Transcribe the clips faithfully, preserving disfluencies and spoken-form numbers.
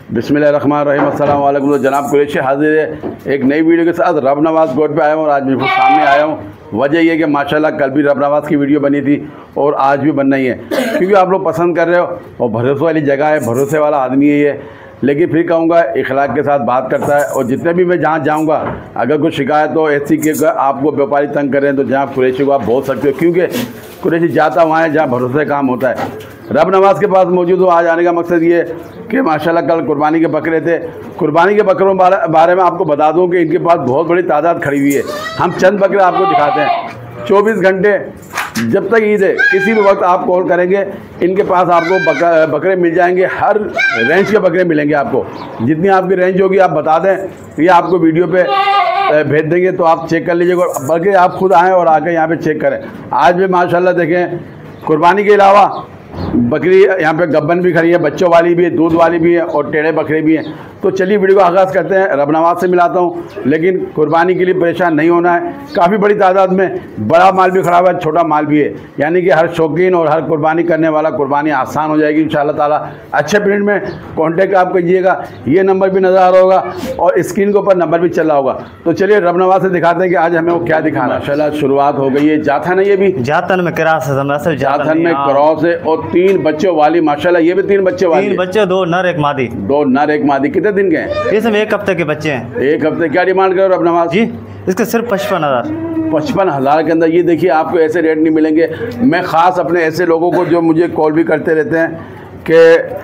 बिस्मिल्लाहिर्रहमानिर्रहीम। अस्सलाम वालेकुम। तो जनाब कुरैशी हाजिर है एक नई वीडियो के साथ। रब नवाज़ गोट पे आया हूँ और आज मेरे सामने आया हूँ। वजह यह कि माशाल्लाह कल भी रब नवाज़ की वीडियो बनी थी और आज भी बन रही है, क्योंकि आप लोग पसंद कर रहे हो और भरोसे वाली जगह है, भरोसे वाला आदमी है ये। लेकिन फिर कहूँगा इखलाक के साथ बात करता है और जितने भी मैं जहाँ जाऊँगा अगर कुछ शिकायत हो ऐसी कि आपको व्यापारी तंग कर रहे हैं तो जहाँ कुरैशी को आप बोल सकते हो, क्योंकि कुरैशी जाता वहाँ है जहाँ भरोसे काम होता है। रब नवाज़ के पास मौजूद हो। आज आने का मकसद ये कि माशाल्लाह कल कुर्बानी के बकरे थे। कुर्बानी के बकरों बारे में आपको बता दूं कि इनके पास बहुत बड़ी तादाद खड़ी हुई है। हम चंद बकरे आपको दिखाते हैं। चौबीस घंटे जब तक ईद है किसी भी वक्त आप कॉल करेंगे इनके पास आपको बक, बकरे मिल जाएंगे। हर रेंज के बकरे मिलेंगे आपको। जितनी आपकी रेंज होगी आप बता दें, ये आपको वीडियो पे भेज देंगे तो आप चेक कर लीजिएगा, बल्कि आप खुद आएँ और आकर यहाँ पे चेक करें। आज भी माशाल्लाह देखें कुर्बानी के अलावा बकरी यहाँ पे गब्बन भी खड़ी है, बच्चों वाली भी है, दूध वाली भी है और टेढ़े बकरे भी हैं। तो चलिए वीडियो का आगाज़ करते हैं। रब नवाज़ से मिलाता हूँ, लेकिन कुर्बानी के लिए परेशान नहीं होना है। काफ़ी बड़ी तादाद में बड़ा माल भी खड़ा हुआ है, छोटा माल भी है, यानी कि हर शौकीन और हर कुर्बानी करने वाला कुर्बानी आसान हो जाएगी इंशाअल्लाह ताला। अच्छे प्रिंट में कॉन्टेक्ट आप कीजिएगा। ये नंबर भी नज़र आ रहा होगा और स्क्रीन के ऊपर नंबर भी चल रहा होगा। तो चलिए रब नवाज़ से दिखाते हैं कि आज हमें वो क्या दिखाना है। माशाल्लाह शुरुआत हो गई है। जाथन है ये भी, जाथन में क्रॉस है, जाथन में क्रॉस है और तीन बच्चों वाली माशाल्लाह। ये भी तीन बच्चे वाली, तीन बच्चे, दो नर एक मादी। दो नर एक मादी। कितने दिन के हैं? इसमें एक हफ्ते के बच्चे हैं। एक हफ्ते। क्या डिमांड करो रब नवाज़ जी? इसके सिर्फ पचपन हज़ार पचपन हज़ार के अंदर। ये देखिए आपको ऐसे रेट नहीं मिलेंगे। मैं ख़ास अपने ऐसे लोगों को जो मुझे कॉल भी करते रहते हैं कि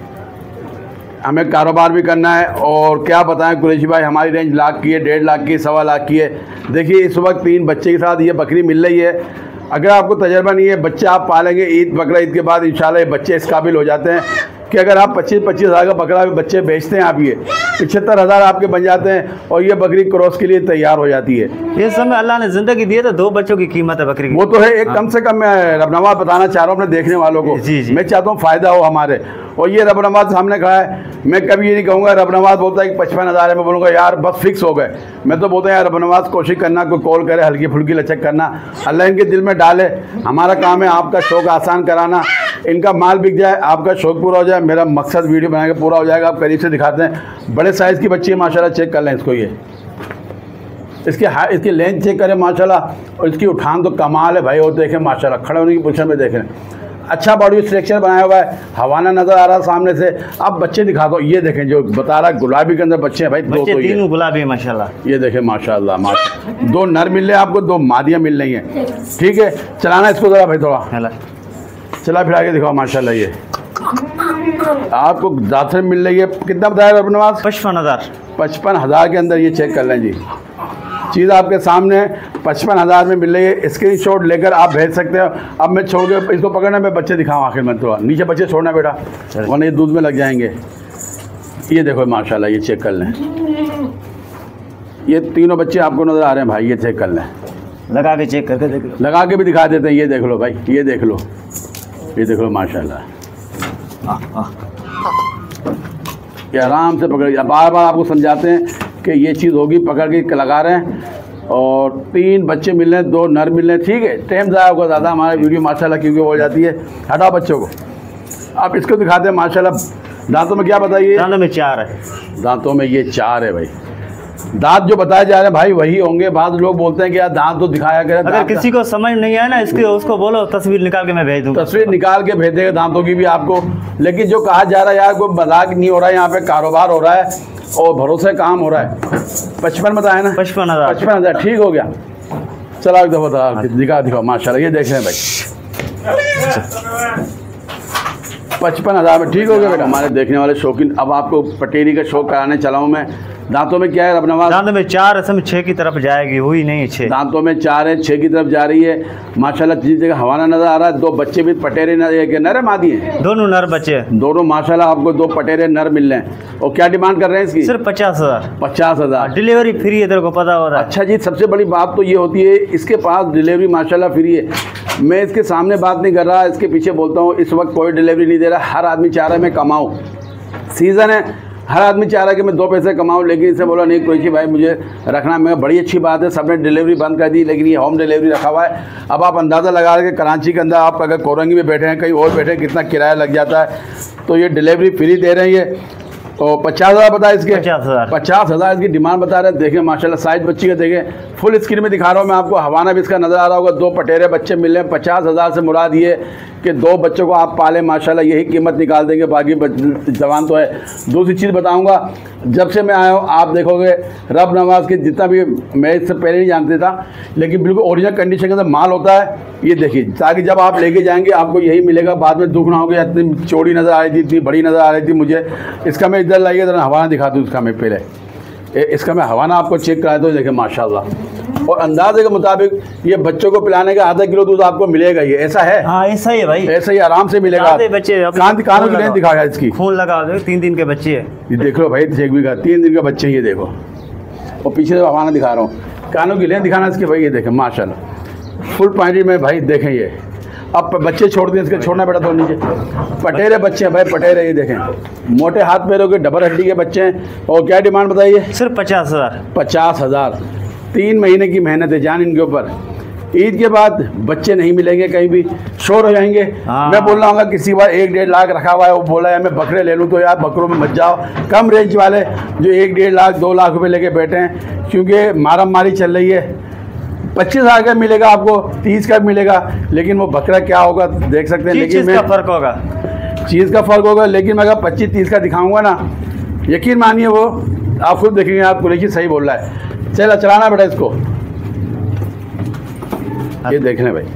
हमें कारोबार भी करना है और क्या बताएं कुरैशी भाई हमारी रेंज लाख की है, डेढ़ लाख की, सवा लाख की है। देखिए इस वक्त तीन बच्चे के साथ ये बकरी मिल रही है। अगर आपको तजर्बा नहीं है, बच्चे आप पालेंगे ईद बकरा ईद के बाद इंशाल्लाह ये बच्चे इस काबिल हो जाते हैं कि अगर आप पच्चीस पच्चीस हज़ार का बकरा बच्चे बेचते हैं आप, ये पचहत्तर हज़ार आपके बन जाते हैं और ये बकरी क्रॉस के लिए तैयार हो जाती है। ये समय अल्लाह ने ज़िंदगी दी है तो दो बच्चों की कीमत है बकरी की। वो तो है एक कम से कम। मैं रब नवाज़ बताना चाह रहा हूँ अपने देखने वालों को। जी जी। मैं चाहता हूँ फ़ायदा हो हमारे। और ये रब नवाज़ सामने खड़ा है। मैं कभी ये नहीं कहूँगा रब नवाज़ बोलता है कि पचपन हज़ार है, मैं बोलूँगा यार बस फिक्स हो गए। मैं तो बोलता हूँ यार रब नवाज़ कोशिश करना, कोई कॉल करे, हल्की फुल्की लचक करना, अल्लाह इनके दिल में डाले। हमारा काम है आपका शौक़ आसान कराना। इनका माल बिक जाए, आपका शौक़ पूरा हो जाए, मेरा मकसद वीडियो बना के पूरा हो जाएगा। आप करीब से दिखाते हैं। बड़े साइज़ की बच्ची है माशाल्लाह, चेक कर लें इसको। ये इसके हा इसकी लेंथ चेक करें माशाल्लाह और इसकी उठान तो कमाल है भाई। और देखें माशाल्लाह खड़े होने की पोजीशन में देखें, अच्छा बॉडी स्ट्रक्चर बनाया हुआ है, हवाना नज़र आ रहा है सामने से। अब बच्चे दिखा दो। ये देखें जो बता रहा है गुलाबी के अंदर बच्चे हैं भाई, दो तो तीनों गुलाबी माशाल्लाह। ये देखें माशाल्लाह माशा दो नर मिल रहे हैं आपको, दो मादियाँ मिल रही हैं। ठीक है, चलाना इसको ज़रा भाई थोड़ा चला फिरा के दिखाओ माशाल्लाह। ये आपको दाखिल मिल रही है। कितना बताया रब नवाज़? पचपन हज़ार पचपन हज़ार के अंदर। ये चेक कर लें जी, चीज़ आपके सामने पचपन हज़ार में मिल रही है। स्क्रीन शॉट लेकर आप भेज सकते हो। अब मैं छोड़ के इसको पकड़ना, मैं बच्चे दिखाऊँ आखिर में। थोड़ा नीचे बच्चे छोड़ना बेटा, वरना ये दूध में लग जाएंगे। ये देखो माशाल्लाह, ये चेक कर लें। ये तीनों बच्चे आपको नज़र आ रहे हैं भाई, ये चेक कर लें। लगा के चेक करके देख लो, लगा के भी दिखा देते हैं। ये देख लो भाई, ये देख लो, ये देख लो माशाल्लाह। ये आराम से पकड़, बार बार आपको समझाते हैं कि ये चीज़ होगी, पकड़ के लगा रहे हैं। और तीन बच्चे मिल रहे हैं, दो नर मिल रहे हैं। ठीक है, टाइम ज़्यादा होगा ज़्यादा हमारी वीडियो माशाल्लाह क्योंकि हो जाती है। हटाओ बच्चों को। आप इसको दिखाते हैं माशाल्लाह। दांतों में क्या बताइए? दांतों में चार है। दांतों में ये चार है भाई। दांत जो बताए जा रहे हैं भाई वही होंगे। बाद लोग बोलते हैं कि यार दांत तो दिखाया करें। अगर किसी को समझ नहीं आया ना इसके, उसको बोलो तस्वीर निकाल के मैं भेज दूँ। तस्वीर निकाल के भेज देगा दांतों की भी आपको। लेकिन जो कहा जा रहा है यार कोई मजाक नहीं हो रहा है, यहाँ पे कारोबार हो रहा है और भरोसे काम हो रहा है। पचपन बताया ना? पचपन हज़ार पचपन हज़ार ठीक हो गया। चला एक दफ़ा बता दिखा दिखाओ माशाल्लाह। ये देख रहे हैं भाई, पचपन हज़ार में ठीक हो गया बेटा। हमारे देखने वाले शौकीन, अब आपको पटेरी का शौक कराने चला हूँ मैं। दांतों में क्या है रब नवाज़? दांतों में चार, असम छः की तरफ जाएगी, हुई नहीं छः। दांतों में चार है, छः की तरफ जा रही है माशाल्लाह। जिस जगह हवाना नज़र आ रहा है, दो बच्चे भी पटेरे नर नर मादी हैं, दोनों नर बच्चे, दोनों माशाल्लाह आपको दो पटेरे नर मिल रहे हैं। और क्या डिमांड कर रहे हैं इसकी? सिर्फ पचास हज़ार पचास हज़ार डिलीवरी फ्री है, तेरे को पता हो रहा है। अच्छा जी, सबसे बड़ी बात तो ये होती है इसके पास डिलीवरी माशाल्लाह फ्री है। मैं इसके सामने बात नहीं कर रहा, इसके पीछे बोलता हूँ। इस वक्त कोई डिलीवरी नहीं दे रहा। हर आदमी चाह रहा है मैं कमाऊँ, सीज़न है, हर आदमी चाह रहा है कि मैं दो पैसे कमाऊँ। लेकिन इसे बोला नहीं कुरैशी भाई मुझे रखना। मैं बड़ी अच्छी बात है, सबने डिलीवरी बंद कर दी, लेकिन ये होम डिलीवरी रखा हुआ है। अब आप अंदाज़ा लगा के कराची के अंदर आप अगर कोरंगी में बैठे हैं, कहीं और बैठे हैं, कितना किराया लग जाता है। तो ये डिलीवरी फ्री दे रहे हैं। ये और पचास हज़ार बता इसके, पचास हज़ार पचास हज़ार इसकी डिमांड बता रहे हैं। देखें माशाल्लाह साइज बच्ची का देखें, फुल स्क्रीन में दिखा रहा हूँ मैं आपको। हवाना भी इसका नज़र आ रहा होगा। दो पटेरे बच्चे मिल रहे हैं। पचास हज़ार से मुराद ये कि दो बच्चों को आप पालें माशाल्लाह, यही कीमत निकाल देंगे। बाकी जवान तो है। दूसरी चीज़ बताऊँगा, जब से मैं आया हूँ आप देखोगे रब नवाज के जितना भी, मैं इससे पहले नहीं जानते था, लेकिन बिल्कुल ओरिजिनल कंडीशन के अंदर माल होता है। ये देखिए, ताकि जब आप लेके जाएंगे आपको यही मिलेगा, बाद में दुख ना हो गया इतनी चौड़ी नज़र आ रही थी, इतनी बड़ी नज़र आ रही थी मुझे। इसका मैं इधर लाइए जरा हवाना दिखा दूँ इसका मैं पहले, इसका मैं हवाना आपको चेक करा दूँ। देखें माशाल्लाह, और अंदाजे के मुताबिक ये बच्चों को पिलाने का आधा किलो दूध आपको मिलेगा। ये ऐसा है? हाँ ऐसा ही है भाई, ऐसा ही आराम से मिलेगा। बच्चे कान कानों की लेंथ दिखाया इसकी, खून लगा दो, तीन दिन के बच्चे है। ये देख लो भाई, एक भी का तीन दिन का बच्चे, ये देखो। और पीछे से हवाना दिखा रहा हूँ, कानों की लेंथ दिखाना इसकी भाई। ये देखें माशाल्लाह फुल पॉइंटेड में भाई। देखें ये अब बच्चे छोड़ दें, इसके छोड़ना बेटा तो नीचे। पटेरे बच्चे हैं भाई, पटेरे। ये देखें मोटे हाथ पैरों के डबल हड्डी के बच्चे हैं। और क्या डिमांड बताइए? सिर्फ पचास हज़ार पचास हज़ार तीन महीने की मेहनत है जान इनके ऊपर। ईद के बाद बच्चे नहीं मिलेंगे, कहीं भी शोर हो जाएंगे। मैं बोल रहा हूँ किसी बार एक डेढ़ लाख रखा हुआ है, वो बोला है मैं बकरे ले लूँ, तो यार बकरों में मत जाओ। कम रेंज वाले जो एक डेढ़ लाख दो लाख रुपए लेके बैठे हैं, क्योंकि मारा मारी चल रही है। पच्चीस हज़ार का मिलेगा आपको, तीस का मिलेगा, लेकिन वो बकरा क्या होगा देख सकते हैं। लेकिन चीज़ का फ़र्क होगा, चीज़ का फ़र्क होगा। लेकिन मैं अगर पच्चीस तीस का दिखाऊंगा ना, यकीन मानिए वो आप खुद देखेंगे, आपको लेकिन सही बोल रहा है। चला चलाना बेटा इसको, ये देख लें भाई,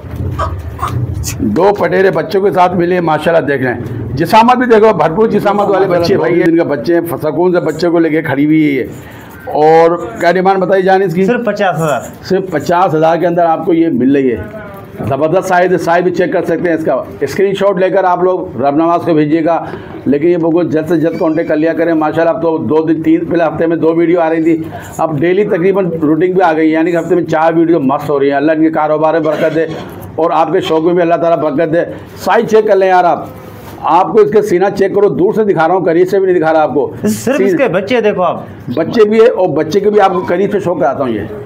दो पटेरे बच्चों के साथ मिले माशाल्लाह। देख लें जिसामत भी देखो, भरपूर जिसामत वाले बच्चे भाई। इनका बच्चे सकून से बच्चे को लेके खड़ी हुई है ये। और क्या डिमांड बताई जाने इसकी? सिर्फ पचास हज़ार सिर्फ पचास हज़ार के अंदर आपको ये मिल रही है। ज़बरदस्त साइज है, साइज भी चेक कर सकते हैं। इसका स्क्रीनशॉट लेकर आप लोग रब नवाज को भेजिएगा। लेकिन ये बहुत जल्द से जल्द कॉन्टेक्ट कर लिया करें माशाल्लाह। अब तो दो दिन तीन पहले हफ्ते में दो वीडियो आ रही थी, अब डेली तकरीबन रूटीन भी आ गई, यानी कि हफ्ते में चार वीडियो मस्त हो रही है। अल्लाह इनके कारोबार में बरकत दे और आपके शौक में भी अल्लाह ताला बरकत दे। साइज चेक कर लें यार आप, आपको इसके सीना चेक करो, दूर से दिखा रहा हूँ, करीब से भी नहीं दिखा रहा आपको। सिर्फ इसके बच्चे देखो आप, बच्चे भी है और बच्चे के भी आपको करीब से शो कराता हूँ। ये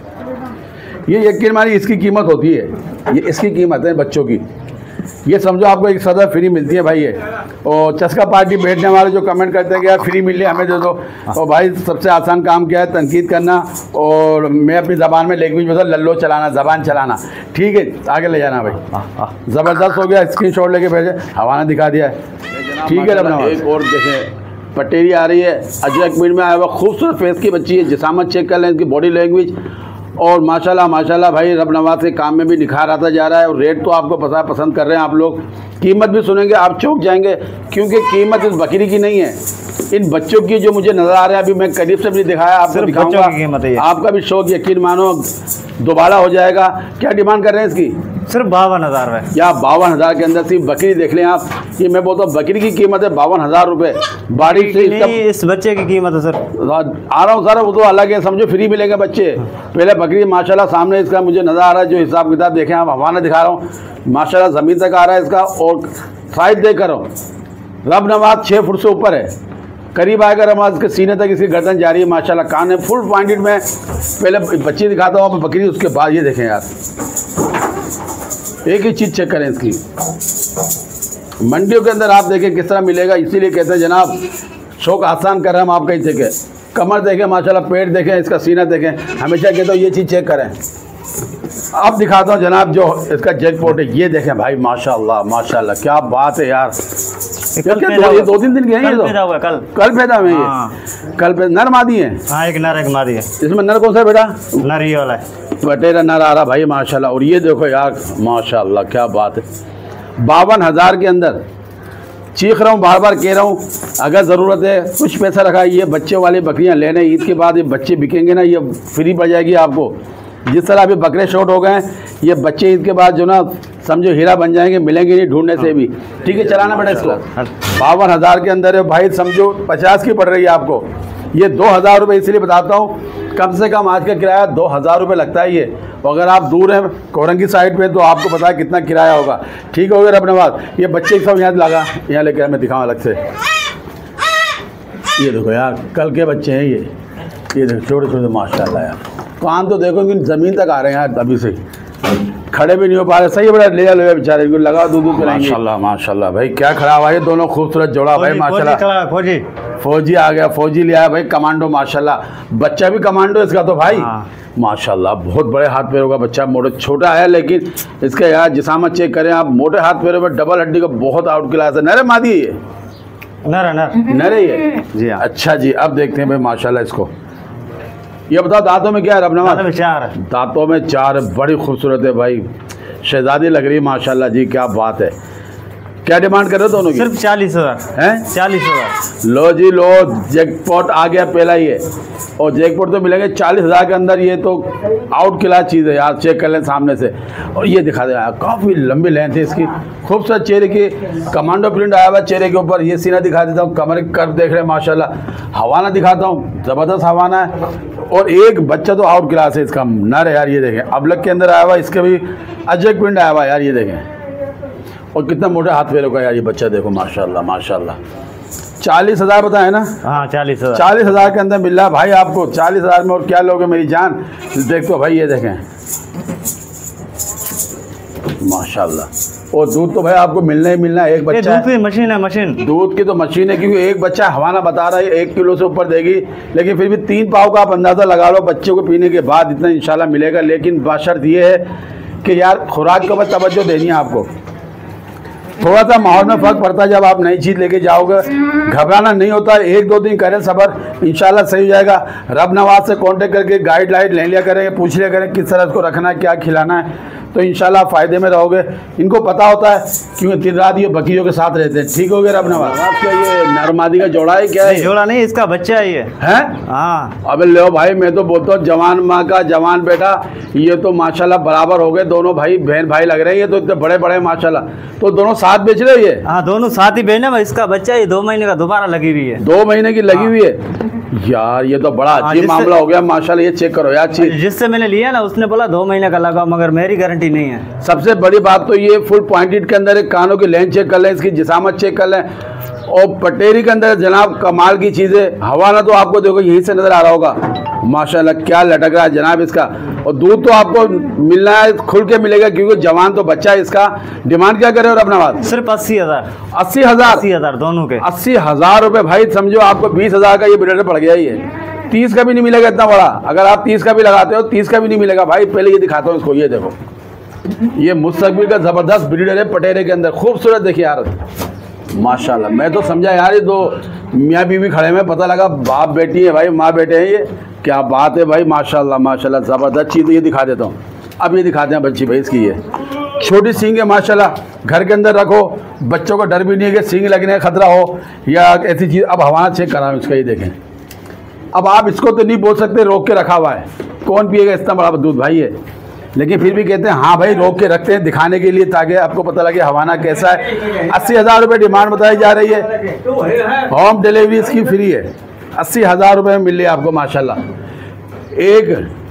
ये यकीन मानिए इसकी कीमत होती है, ये इसकी कीमत है बच्चों की। ये समझो आपको एक सदर फ्री मिलती है भाई ये। और चस्का पार्टी बैठने वाले जो कमेंट करते हैं कि यार फ्री मिल रही है हमें दे दो, और भाई सबसे आसान काम क्या है? तनकीद करना, और मैं अपनी ज़बान में लैंग्वेज में लल्लो चलाना, ज़बान चलाना। ठीक है, आगे ले जाना भाई। ज़बरदस्त हो गया, स्क्रीन शॉट लेके भेजे, हवाना दिखा दिया है। ठीक है रब, एक और देखें पटेरी आ रही है, अजरक मीट में आया हुआ खूबसूरत फेस की बच्ची है। जिसामत चेक कर लें, इसकी बॉडी लैंग्वेज, और माशाल्लाह माशाल्लाह भाई रब नवाज के काम में भी निखार आता जा रहा है। और रेट तो आपको पता पसंद कर रहे हैं आप लोग, कीमत भी सुनेंगे आप चौंक जाएंगे, क्योंकि कीमत इस बकरी की नहीं है, इन बच्चों की जो मुझे नज़र आ रहा है। अभी मैं करीब से भी दिखाया, आपको दिखाऊंगा, आपका भी शौक यकीन मानो दोबारा हो जाएगा। क्या डिमांड कर रहे हैं इसकी? सिर्फ बावन हज़ार है या बावन हज़ार के अंदर सिर्फ बकरी देख लें आप। ये मैं बोलता हूँ बकरी की कीमत है बावन हज़ार रुपये। बाड़ी से इसका इस बच्चे की कीमत है सर, आ रहा हूँ सर, वो तो अलग है, समझो फ्री मिलेंगे बच्चे। पहले बकरी माशाल्लाह सामने इसका मुझे नज़र आ रहा है, जो हिसाब किताब देखें आप, हवाना दिखा रहा हूँ माशाल्लाह ज़मीन तक आ रहा है इसका। और साइज देख कर रब नवाज छः फुट से ऊपर है, करीब आएगा नमाज के सीने तक इसकी गर्दन जा रही है माशाल्लाह। कान है फुल पॉइंटेड में। पहले बच्ची दिखाता हूँ बकरी, उसके बाद ये देखें यार, एक ही चीज़ चेक करें इसकी। मंडियों के अंदर आप देखें किस तरह मिलेगा, इसीलिए कहते हैं जनाब शौक आसान कर रहे हैं हम आपका ही देखें। कमर देखें माशाल्लाह, पेट देखें, इसका सीना देखें, हमेशा कहता हूँ ये चीज़ चेक करें। अब दिखाता हूँ जनाब जो इसका जैकपॉट है, ये देखें भाई माशाल्लाह माशाल्लाह, क्या बात है यार। कल क्या दो, ये दो तीन दिन के हैं, ये पैदा हुआ कल कल पैदा हुए हाँ। ये कल पे नर मादी है। हाँ एक नर एक मादी है। इसमें नर कौन सा है बेटा? नर ये वाला है, बटेरा नर आ रहा भाई माशाल्लाह। और ये देखो यार माशाल्लाह क्या बात है, बावन हज़ार के अंदर। चीख रहा हूँ, बार बार कह रहा हूँ, अगर ज़रूरत है कुछ पैसा रखा, ये बच्चे वाली बकरियाँ लेने, ईद के बाद ये बच्चे बिकेंगे ना, ये फ्री पड़ जाएगी आपको। जिस तरह अभी बकरे शॉर्ट हो गए हैं, ये बच्चे ईद के बाद जो ना समझो हीरा बन जाएंगे, मिलेंगे नहीं ढूंढने से भी। ठीक है, चलाना पड़े इसको। बावन हज़ार के अंदर है भाई, समझो पचास की पड़ रही है आपको। ये दो हज़ार रुपये इसलिए बताता हूँ, कम से कम आज का किराया दो हज़ार रुपये लगता है ये। और अगर आप दूर हैं कोरंगी साइड पे, तो आपको पता है कितना किराया होगा। ठीक हो गया रब नवाज। ये बच्चे सब यहाँ लगा, यहाँ लेकर मैं दिखाऊँ अलग से। ये देखो यार, कल के बच्चे हैं ये ये देखो छोटे छोटे माशाल्लाह यार। कान तो देखो कि ज़मीन तक आ रहे हैं यार, अभी से खड़े भी नहीं हो पा रहे। सही है बेटा, ले लो बेचारे, इनको लगा दूध दूध पिलाएंगे। माशाल्लाह माशाल्लाह भाई, क्या खड़ा हुआ है दोनों खूबसूरत जोड़ा भाई माशाल्लाह। फौजी फौजी आ गया, फौजी ले आया भाई, कमांडो माशाल्लाह। बच्चा भी कमांडो इसका तो भाई माशाल्लाह। बहुत बड़े हाथ पैरों का बच्चा, मोटे छोटा है लेकिन इसका यार जिसामत चेक करें आप, मोटे हाथ पैरों में डबल हड्डी का बहुत आउट क्लास है। नरे मादी है, नर नर नरे ही है जी हाँ। अच्छा जी, अब देखते हैं भाई माशाल्लाह इसको। ये बताओ दांतों में क्या है रबनवाज? चार दांतों में चार, बड़ी खूबसूरत है भाई, शहजादी लग रही है माशाल्लाह जी, क्या बात है। क्या डिमांड कर रहे हो दोनों की? सिर्फ चालीस हज़ार हैं? चालीस हज़ार। लो जी लो, जैकपॉट आ गया पहला ही है, और जैकपॉट तो मिलेंगे चालीस हज़ार के अंदर। ये तो आउट क्लास चीज़ है यार, चेक कर लें सामने से। और ये दिखा दे यार, काफ़ी लंबी लेंथ है इसकी, खूबसूरत चेहरे की, कमांडो प्रिंट आया हुआ चेहरे के ऊपर। ये सीना दिखा देता हूँ, कमर कर देख रहे हैं माशाल्लाह। हवाना दिखाता हूँ, ज़बरदस्त हवाना है। और एक बच्चा तो आउट क्लास है इसका, नर है यार। ये देखें अबलग के अंदर आया हुआ, इसके भी अजक प्रिंट आया हुआ यार, ये देखें। और कितना मोटे हाथ पैरों का यार ये बच्चा, देखो माशाल्लाह माशाल्लाह। चालीस हज़ार बताए ना? हाँ चालीस हज़ार चालीस हज़ार के अंदर मिल रहा है भाई आपको। चालीस हज़ार में और क्या लोगे मेरी जान। देखो भाई ये देखें माशाल्लाह। और दूध तो भाई आपको मिलना ही मिलना है। एक बच्चा दूध की मशीन है, मशीन दूध की तो मशीन है, क्योंकि एक बच्चा हवाना बता रहा है एक किलो से ऊपर देगी, लेकिन फिर भी तीन पाव का आप अंदाज़ा लगा लो बच्चे को पीने के बाद इतना इंशाल्लाह मिलेगा। लेकिन बशर्त ये है कि यार खुराक के ऊपर तवज्जो देनी है आपको। थोड़ा सा माहौल में फ़र्क पड़ता है जब आप नई चीज़ लेके जाओगे, घबराना नहीं होता। एक दो दिन करें सब्र, इंशाल्लाह सही हो जाएगा। रब नवाज से कांटेक्ट करके गाइडलाइन ले लिया करें, पूछ लिया करें किस तरह इसको रखना है, क्या खिलाना है, तो इंशाल्लाह फ़ायदे में रहोगे। इनको पता होता है क्योंकि दिन रात ये बकरियों के साथ रहते हैं। ठीक हो गया रब नवाज? आपका ये नरमादी का जोड़ा है क्या है? जोड़ा नहीं, इसका बच्चा है ये। है हाँ। अबे लो भाई, मैं तो बोलता हूँ जवान माँ का जवान बेटा। ये तो माशाल्लाह बराबर हो गए दोनों भाई, बहन भाई लग रहे हैं। ये तो इतने बड़े बड़े माशाल्लाह। तो दोनों साथ बेच रहे हो ये? हाँ दोनों साथ ही बहन है। इसका बच्चा ये दो महीने का दोबारा लगी हुई है। दो महीने की लगी हुई है यार, ये तो बड़ा अजीब मामला हो गया माशाल्लाह। ये चेक करो यार चीज, जिससे मैंने लिया ना उसने बोला दो महीने का लगा, मगर मेरी गारंटी नहीं है। सबसे बड़ी बात तो ये फुल पॉइंटेड के अंदर एक कानों की लेंथ चेक कर लें, इसकी जिसामत चेक कर लें। और पटेरी के अंदर जनाब कमाल की चीज़ें। हवाना तो आपको देखो यहीं से नज़र आ रहा होगा माशाल्लाह, क्या लटक रहा है जनाब इसका। और दूध तो आपको मिलना है, खुल के मिलेगा, क्योंकि जवान तो बच्चा है इसका। डिमांड क्या करे और अपना बात? सिर्फ अस्सी हज़ार अस्सी हज़ार अस्सी हज़ार दोनों के अस्सी हज़ार रुपये भाई। समझो आपको बीस हज़ार का ये ब्रीडर पड़ गया ही है। तीस का भी नहीं मिलेगा इतना बड़ा। अगर आप तीस का भी लगाते हो, तीस का भी नहीं मिलेगा भाई। पहले ये दिखाता हूँ इसको, ये देखो, ये मुस्तकबिल का ज़बरदस्त ब्रीडर है पटेरे के अंदर। खूबसूरत देखिए यार माशाल्लाह। मैं तो समझा यार ये दो मियाँ बीवी खड़े में, पता लगा बाप बेटी है भाई, माँ बेटे हैं। ये क्या बात है भाई माशाल्लाह माशाल्लाह, ज़बरदस्त चीज़। ये दिखा देता हूँ, अब ये दिखाते हैं बच्ची भाई इसकी। ये छोटी सींग है माशाल्लाह, घर के अंदर रखो, बच्चों को डर भी नहीं है कि सींग लगने का खतरा हो या ऐसी चीज़। अब हवाना चेक करा इसका, ये देखें। अब आप इसको तो नहीं बोल सकते रोक के रखा हुआ है, कौन पिएगा इतना बड़ा दूध भाई है। लेकिन फिर भी कहते हैं हाँ भाई रोक के रखते हैं दिखाने के लिए, ताकि आपको पता लगे हवाना कैसा है। अस्सी हज़ार रुपये डिमांड बताई जा रही है। होम डिलीवरी इसकी फ्री है। अस्सी हज़ार रुपये में मिल रही है आपको माशाल्लाह। एक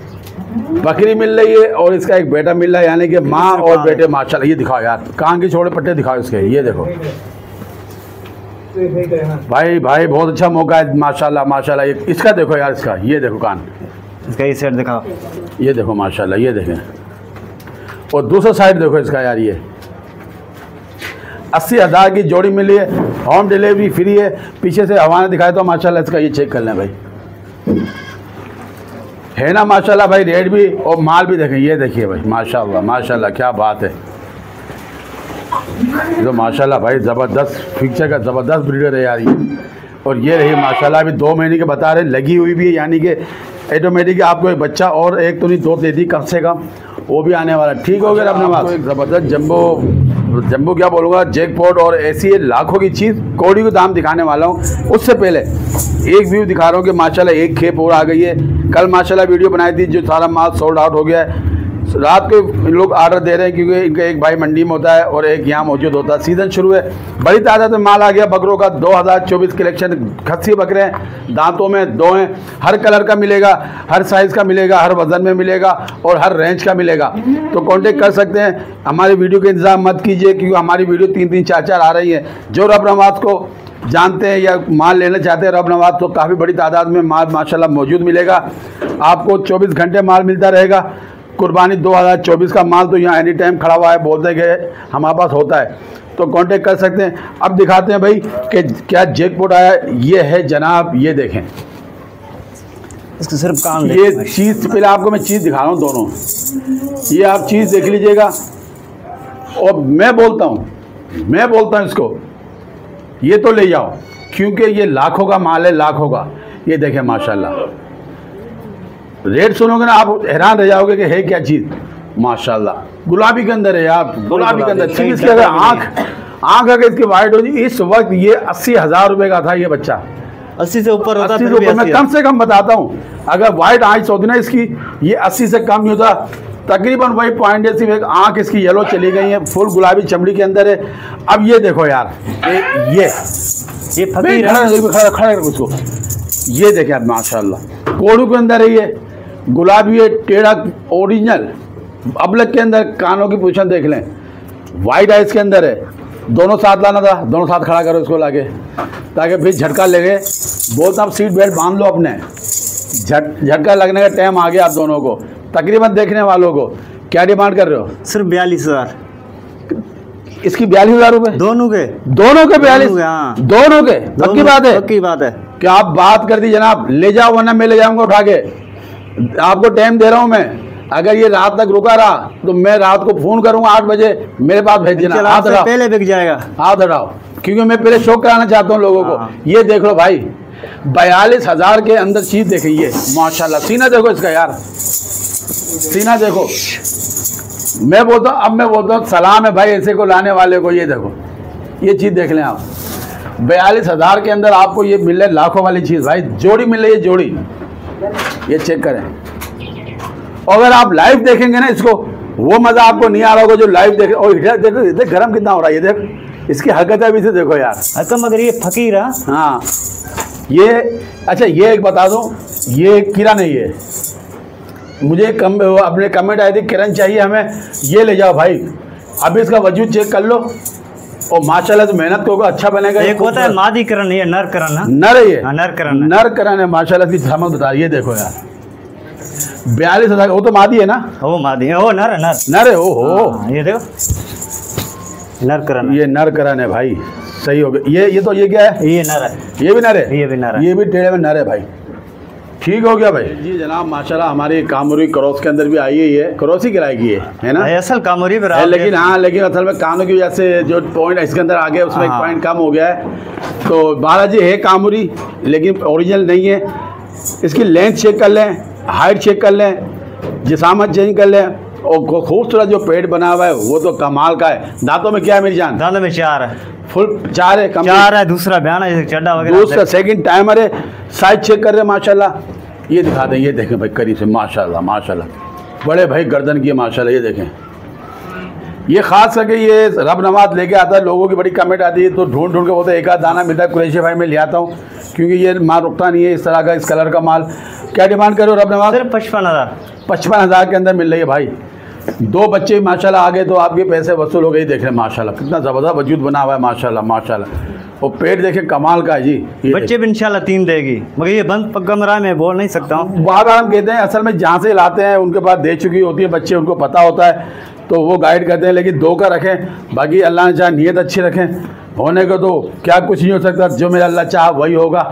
बकरी मिल रही है और इसका एक बेटा मिल रहा है, यानी कि माँ और बेटे माशाल्लाह। ये दिखाओ यार, कान के छोटे पट्टे दिखाओ इसके, ये देखो भाई भाई बहुत अच्छा मौका है माशाल्लाह माशाल्लाह। ये इसका देखो यार, इसका ये देखो कान, इसका ये साइड दिखाओ, ये देखो माशाल्लाह, ये देखें। और दूसरा साइड देखो इसका यार, ये अस्सी हज़ार की जोड़ी मिली है, होम डिलीवरी फ्री है। पीछे से हवाना दिखाए तो माशाल्लाह इसका ये चेक कर लें भाई, है ना माशाल्लाह भाई। रेट भी और माल भी देखें, ये देखिए भाई माशाल्लाह माशाल्लाह, क्या बात है। तो माशाल्लाह भाई ज़बरदस्त फीचर का ज़बरदस्त ब्रीडर है यार ये। और ये रही माशाल्लाह, अभी दो महीने के बता रहे, लगी हुई भी है, यानी कि ऑटोमेटिक आपको एक बच्चा और एक तो नहीं दो दे दी कम से कम, वो भी आने वाला। ठीक हो गया अपने पास एक ज़बरदस्त जंबो जंबो क्या बोलूँगा, जैकपॉट और ऐसी है लाखों की चीज़। कौड़ी को दाम दिखाने वाला हूँ, उससे पहले एक व्यू दिखा रहा हूँ कि माशाल्लाह एक खेप और आ गई है। कल माशाल्लाह वीडियो बनाई थी, जो सारा माल सोल्ड आउट हो गया है। रात को लोग आर्डर दे रहे हैं, क्योंकि इनका एक भाई मंडी में होता है और एक यहाँ मौजूद होता है। सीज़न शुरू है, बड़ी तादाद में माल आ गया बकरों का। दो हज़ार चौबीस कलेक्शन खस्सी बकरे हैं, दांतों में दो हैं, हर कलर का मिलेगा, हर साइज़ का मिलेगा, हर वज़न में मिलेगा और हर रेंज का मिलेगा। तो कांटेक्ट कर सकते हैं। हमारी वीडियो का इंतज़ाम मत कीजिए, क्योंकि हमारी वीडियो तीन तीन चार चार आ रही है। जो रब नवाज को जानते हैं या माल लेना चाहते हैं रब नवाज, तो काफ़ी बड़ी तादाद में माल माशाल्लाह मौजूद मिलेगा। आपको चौबीस घंटे माल मिलता रहेगा। कुर्बानी दो हज़ार चौबीस का माल तो यहाँ एनी टाइम खड़ा हुआ है, बोलते हैं कि हमारे पास होता है तो कांटेक्ट कर सकते हैं। अब दिखाते हैं भाई कि क्या जैकपॉट आया। ये है जनाब, ये देखें इसको सिर्फ काम ये चीज़, पहले आपको मैं चीज़ दिखा रहा हूँ दोनों, ये आप चीज़ देख लीजिएगा। और मैं बोलता हूँ मैं बोलता हूँ इसको ये तो ले जाओ, क्योंकि ये लाखों का माल है, लाखों का। ये देखें माशाल्लाह, रेट सुनोगे ना आप हैरान रह जाओगे कि है क्या चीज़। माशाल्लाह गुलाबी के अंदर है यार, गुलाबी के अंदर। सिर्फ इसकी अगर आँख आँख अगर इसकी वाइट हो जाए, इस वक्त ये अस्सी हज़ार रुपये का था ये बच्चा, अस्सी से ऊपर होता अस्सी से ऊपर। मैं कम से कम बताता हूँ, अगर वाइट आँख होती ना इसकी, ये अस्सी से कम नहीं होता। तकरीबन वही पॉइंट है, सिर्फ एक आँख इसकी येलो चली गई है, फुल गुलाबी चमड़ी के अंदर है। अब ये देखो यार, ये ये ये फकीर है, खड़ा खड़ा रखो उसको। ये देखें आप माशाल्लाह, कोड़ू के अंदर है ये, गुलाबी है, टेढ़ा ओरिजिनल। अबलक के अंदर कानों की पोजीशन देख लें, वाइट आइज के अंदर है। दोनों साथ लाना था, दोनों साथ खड़ा करो इसको लाके, ताकि फिर झटका लगे। बोलता आप सीट बेल्ट बांध लो अपने, झट झटका लगने का टाइम आ गया आप दोनों को। तकरीबन देखने वालों को क्या डिमांड कर रहे हो? सिर्फ बयालीस हज़ार इसकी बयालीस हज़ार रुपये दोनों के, दोनों के बयालीस, हाँ दोनों के। पक्की बात है, पक्की बात है। क्या आप बात कर दी जनाब, ले जाओ वरना मैं ले जाऊंगा उठा के। आपको टाइम दे रहा हूं मैं, अगर ये रात तक रुका रहा तो मैं रात को फोन करूंगा आठ बजे, मेरे पास भेज देना। हाथ हटाओ, पहले बिक जाएगा, हाथ हटाओ, क्योंकि मैं पहले शौक कराना चाहता हूँ लोगों को। ये देख लो भाई, बयालीस हजार के अंदर चीज देखिए माशाल्लाह। सीना देखो इसका यार, सीना देखो। मैं बोलता हूँ, अब मैं बोलता हूँ सलाम है भाई ऐसे को लाने वाले को। ये देखो, ये चीज देख लें आप, बयालीस हजार के अंदर आपको ये मिल रही है, लाखों वाली चीज भाई। जोड़ी मिल रही है, जोड़ी। ये चेक करें, और अगर आप लाइव देखेंगे ना इसको, वो मजा आपको नहीं आ रहा होगा जो लाइव देखे। और इधर देखो, देख गरम कितना हो रहा है, ये देख इसकी हरकत अभी से देखो यार। अच्छा मगर ये फकीर है। हाँ ये, अच्छा ये एक बता दो, ये कीड़ा नहीं है। मुझे कम अपने कमेंट आए थे, किरण चाहिए हमें, ये ले जाओ भाई। अभी इसका वजूद चेक कर लो, और माशाल्लाह से मेहनत होगा, अच्छा बनेगा। एक होता है मादी करण, ये नर करण है। नर है ये, नर करण, नर करण है माशाल्लाह की धमक बता। ये देखो यार, बयालीस हजार। वो तो मादी है ना, वो मादी है, वो नर है, नर नर है। ओहो, ये देखो नर करण, ये नर करण है भाई। सही हो गया। ये ये तो ये क्या है? ये नर है, ये भी नर है, ये भी नर है, ये भी टेढ़े में नर है भाई। ठीक हो गया भाई। जी जनाब माशाल्लाह, हमारी कामोरी क्रॉस के अंदर भी आई है, ये क्रॉस ही कराएगी ये, है ना? असल कामोरी पर है, लेकिन हाँ लेकिन असल में कानों की वजह से जो पॉइंट इसके अंदर आ गया, उसमें एक पॉइंट कम हो गया है। तो बालाजी है कामोरी, लेकिन ओरिजिनल नहीं है। इसकी लेंथ चेक कर लें, हाइट चेक कर लें, जिसामत चेंज कर लें, और खूबसूरत जो पेट बना हुआ है वो तो कमाल का है। दांतों में क्या है मेरी जान? दांतों में चार है, फुल चार है, चार है। दूसरा बयान है, चड्डा वगैरह। दूसरा सेकंड टाइमर है। साइज चेक कर रहे हैं माशाल्लाह। ये दिखा दें, ये देखें भाई करीब से माशाल्लाह माशाल्लाह। बड़े भाई गर्दन की माशाल्लाह, ये देखें। ये खास करके ये रब नवाज लेके आता है, लोगों की बड़ी कमेंट आती है तो ढूंढ ढूंढ के बोलते हैं एक आध दाना मिलता है, कुरैशी भाई मैं ले आता हूँ, क्योंकि ये माल रुकता नहीं है इस तरह का, इस कलर का माल। क्या डिमांड करो रब नवाज? सिर्फ पचपन हज़ार पचपन हज़ार के अंदर मिल रही है भाई। दो बच्चे माशाल्लाह आ गए तो आपके पैसे वसूल हो गए। देख रहे हैं माशाल्लाह, कितना ज़बरदस्त वजूद बना हुआ है माशाल्लाह माशाल्लाह। और पेट देखें कमाल का है जी। बच्चे भी इंशाल्लाह तीन देगी, मगर ये बंद कमरा में बोल नहीं सकता हूँ। बार बार हम कहते हैं, असल में जहाँ से लाते हैं उनके पास दे चुकी होती है बच्चे, उनको पता होता है तो वो गाइड करते हैं। लेकिन दो का रखें, बाकी अल्लाह ने चाहे नीयत अच्छी रखें, होने को तो क्या कुछ नहीं हो सकता। जो मेरा अल्लाह चाह वही होगा,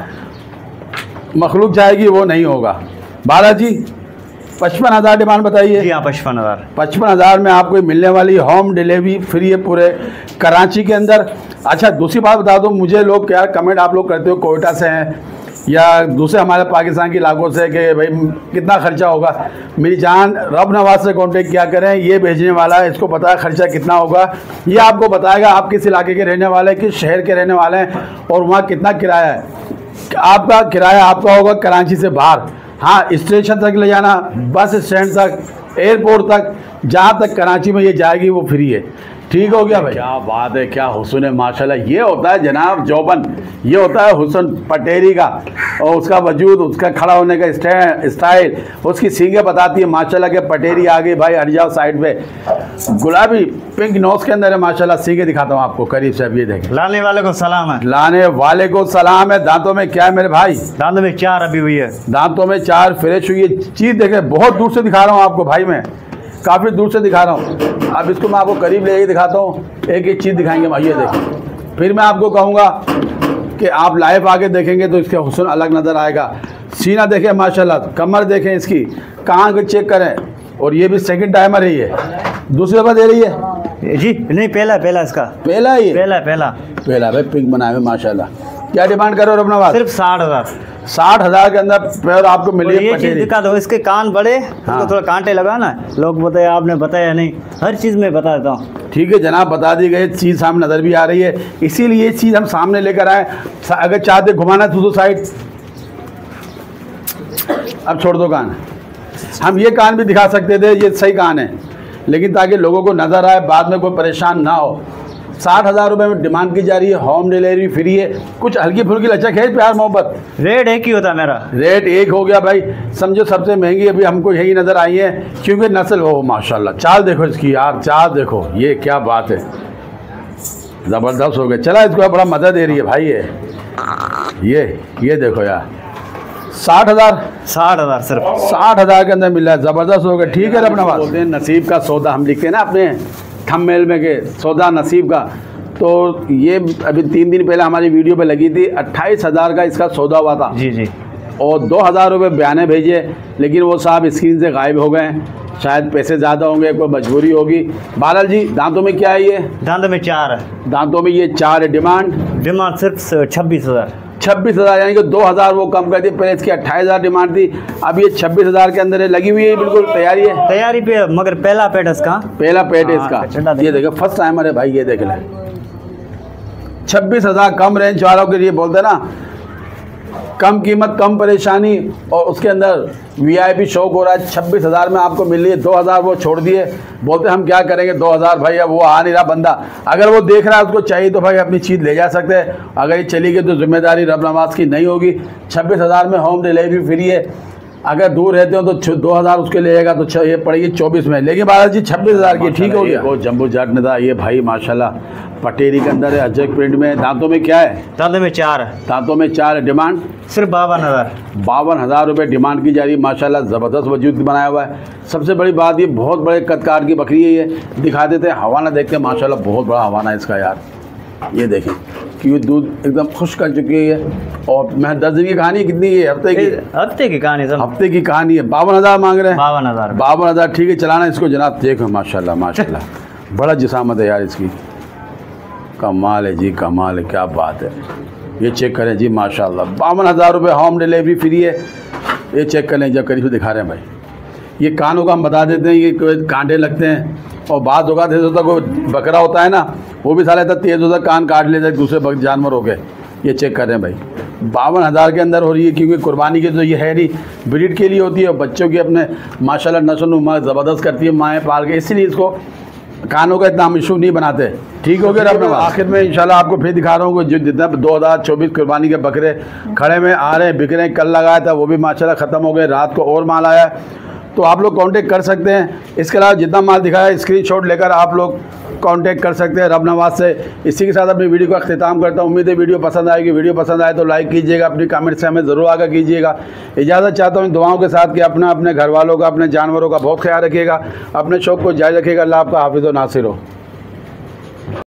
मखलूक चाहेगी वो नहीं होगा। बालाजी पचपन हज़ार डिमांड बताइए। जी हाँ, पचपन हज़ार पचपन हज़ार में आपको मिलने वाली, होम डिलीवरी फ्री है पूरे कराची के अंदर। अच्छा दूसरी बात बता दो, मुझे लोग क्या कमेंट आप लोग करते हो कोयटा से हैं या दूसरे हमारे पाकिस्तान के इलाकों से कि भाई कितना खर्चा होगा। मेरी जान, रब नवाज से कांटेक्ट किया करें, ये भेजने वाला है, इसको पता है खर्चा कितना होगा। ये आपको बताएगा आप किस इलाके के रहने वाले हैं, किस शहर के रहने वाले हैं, और वहाँ कितना किराया है। आपका किराया आपका होगा कराची से बाहर। हाँ, स्टेशन तक ले जाना, बस स्टैंड तक, एयरपोर्ट तक, जहाँ तक कराची में ये जाएगी वो फ्री है। ठीक हो गया भाई? क्या बात है, क्या हुस्न है माशाल्लाह। ये होता है जनाब जौबन, ये होता है हुस्न पटेरी का, और उसका वजूद, उसका खड़ा होने का स्टाइल, उसकी सींगें बताती है माशाल्लाह के पटेरी आ गई भाई। हट जाओ साइड पे, गुलाबी पिंक नोज के अंदर है माशाल्लाह। सींगें दिखाता हूँ आपको करीब से, अब ये देखें। लाने वाले को सलाम है, लाने वाले को सलाम है। दांतों में क्या है मेरे भाई? दांतों में चार अभी हुई है, दांतों में चार फ्रेश हुई है। चीज़ देखें, बहुत दूर से दिखा रहा हूँ आपको भाई मैं। काफ़ी दूर से दिखा रहा हूँ। अब इसको मैं आपको करीब ले दिखाता हूँ, एक एक चीज़ दिखाएंगे भाई, ये देखिए। फिर मैं आपको कहूँगा कि आप लाइव आके देखेंगे तो इसका हुस्न अलग नज़र आएगा। सीना देखें माशाल्लाह, कमर देखें इसकी, कान को चेक करें, और ये भी सेकंड टाइमर है, ये दूसरी दफ़ा दे रही है जी। नहीं, पहला पहला इसका पहला ही है। पहला पहला पहला भाई पिंक बनाए हुए माशाल्लाह। क्या डिमांड करो अपना बात? सिर्फ साठ हज़ार साठ हज़ार के अंदर प्योर आपको मिली है ये चीज़ पटेरी। दिखा दो, इसके कान बड़े, हाँ। तो थोड़ा कांटे लगा ना, लोग बताए आपने बताया नहीं, हर चीज़ में बता देता हूँ। ठीक है जनाब, बता दी गई चीज़ सामने नज़र भी आ रही है, इसीलिए ये चीज़ हम सामने लेकर आए। अगर चाहते घुमाना तो, तो साइड, अब छोड़ दो कान। हम ये कान भी दिखा सकते थे, ये सही कान है, लेकिन ताकि लोगों को नज़र आए, बाद में कोई परेशान ना हो। साठ हज़ार रुपये में डिमांड की जा रही है, होम डिलीवरी फ्री है। कुछ हल्की फुल्की लचक है, प्यार मोहब्बत, रेट एक ही होता है मेरा। रेट एक हो गया भाई, समझो सबसे महंगी अभी हमको यही नज़र आई है, क्योंकि नस्ल हो माशाल्लाह। चाल देखो इसकी यार, चाल देखो, ये क्या बात है, ज़बरदस्त हो गया। चला इसको बड़ा मज़ा दे रही है भाई, ये ये ये देखो यार, साठ हज़ार साठ हज़ार सिर्फ साठ हज़ार के अंदर मिल रहा है, ज़बरदस्त हो गया। ठीक है अपना बात बोलते हैं, नसीब का सौदा हम लिखते हैं ना अपने थंबनेल में के सौदा नसीब का। तो ये अभी तीन दिन पहले हमारी वीडियो पे लगी थी, अट्ठाईस हज़ार का इसका सौदा हुआ था जी जी, और दो हज़ार रुपये बयाने भेजे, लेकिन वो साहब स्क्रीन से गायब हो गए। शायद पैसे ज़्यादा होंगे, कोई मजबूरी होगी। बालाल जी दांतों में क्या है ये? दांतों में चार है। दांतों में ये चार है। डिमांड डिमांड सिर्फ छब्बीस हज़ार छब्बीस हज़ार, यानी कि दो हज़ार वो कम कर दी। पहले इसकी अट्ठाईस हज़ार डिमांड थी, अब ये छब्बीस हज़ार के अंदर है, लगी हुई है, बिल्कुल तैयारी है। तैयारी पे, मगर पहला पेट है इसका, पहला पेट है हाँ, इसका। ठंडा देखो। ये देखो फर्स्ट टाइमर है भाई, ये देख लें। छब्बीस हज़ार कम रेंज वालों के लिए बोलते हैं ना, कम कीमत कम परेशानी, और उसके अंदर वीआईपी शौक हो रहा है। छब्बीस हज़ार में आपको मिल रही है, दो हज़ार वो छोड़ दिए, बोलते हम क्या करेंगे दो हज़ार भाई, अब वो आ नहीं रहा बंदा। अगर वो देख रहा है उसको चाहिए तो भाई अपनी चीज़ ले जा सकते हैं। अगर ये चली गई तो जिम्मेदारी रब नवाज की नहीं होगी। छब्बीस हज़ार में होम डिलीवरी फ्री है। अगर दूर रहते हो तो दो हज़ार उसके लेगा तो ये पड़ेगी चौबीस में, लेकिन बालाजी छब्बीस हज़ार की ठीक हो गया। वो जम्बो जाट में था ये भाई माशाल्लाह, पटेरी के अंदर है, अजक प्रिंट में। दांतों में क्या है? दांतों में चार है। दांतों में चार है। डिमांड सिर्फ बावन हज़ार बावन हज़ार रुपये डिमांड की जा रही है। माशाल्लाह ज़बरदस्त वजूद बनाया हुआ है। सबसे बड़ी बात ये बहुत बड़े कदकार की बकरी है। ये दिखा देते हैं, हवाना देखते हैं, माशाल्लाह बहुत बड़ा हवाना है इसका यार। ये देखें कि दूध एकदम खुश कर चुकी है। और मैं दस दिन की कहानी कितनी है? हफ्ते की हफ्ते की कहानी सब हफ्ते की कहानी है। बावन हज़ार मांग रहे हैं। बावन हज़ार बावन हज़ार ठीक है, चलाना इसको जनाब। देखो माशाल्लाह माशाल्लाह बड़ा जिसामत है यार इसकी, कमाल है जी, कमाल है, क्या बात है। ये चेक करें जी माशाल्लाह, बावन हज़ार रुपये होम डिलीवरी फ्री है। ये चेक करें, जब करीब से दिखा रहे हैं भाई। ये कानों का हम बता देते हैं, ये कांटे लगते हैं, और बात होगा तेज होता, कोई बकरा होता है ना, वो भी साला इतना तेज़ होता कान काट लेता है दूसरे जानवर हो गए। ये चेक कर रहे हैं भाई, बावन हज़ार के अंदर हो रही है, क्योंकि कुर्बानी की तो ये है नहीं, ब्रीड के लिए होती है, और बच्चों की अपने माशाल्लाह नस्ल नुमा ज़बरदस्त करती है माएँ पाल के, इसीलिए इसको कानों का इतना हम इशू नहीं बनाते। ठीक हो गया अपने आखिर में इंशाल्लाह आपको फिर दिखा रहा हूँ कि जो जितना दो हज़ार चौबीस कुर्बानी के बकरे खड़े में आ रहे हैं, बिक रहे हैं। कल लगाया था वो भी माशाल्लाह ख़त्म हो गए, रात को और माल आया, तो आप लोग कांटेक्ट कर सकते हैं। इसके अलावा जितना माल दिखाया स्क्रीनशॉट लेकर आप लोग कांटेक्ट कर सकते हैं रब नवाज से। इसी के साथ अपनी वीडियो का अख्तिताम करता हूँ। उम्मीद है वीडियो पसंद आएगी। वीडियो पसंद आए तो लाइक कीजिएगा, अपनी कमेंट से हमें ज़रूर आगाह कीजिएगा। इजाज़त चाहता हूँ इन दुआओं के साथ कि अपना अपने घर वालों का, अपने जानवरों का बहुत ख्याल रखिएगा, अपने शौक़ को जारी रखिएगा। अल्लाह आपका हाफिज़ व नासिर हो।